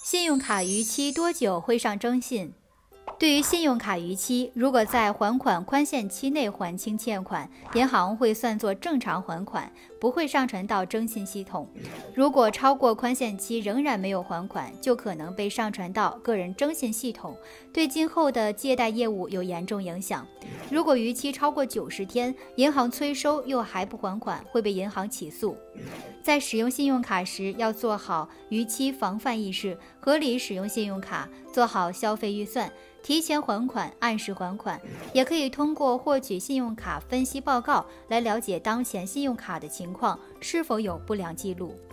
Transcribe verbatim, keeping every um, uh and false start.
信用卡逾期多久会上征信？对于信用卡逾期，如果在还款宽限期内还清欠款，银行会算作正常还款，不会上传到征信系统。如果超过宽限期仍然没有还款，就可能被上传到个人征信系统，对今后的借贷业务有严重影响。如果逾期超过九十天，银行催收又还不还款，会被银行起诉。在使用信用卡时，要做好逾期防范意识，合理使用信用卡，做好消费预算，提前还款，按时还款。也可以通过获取信用卡分析报告来了解当前信用卡的情况是否有不良记录。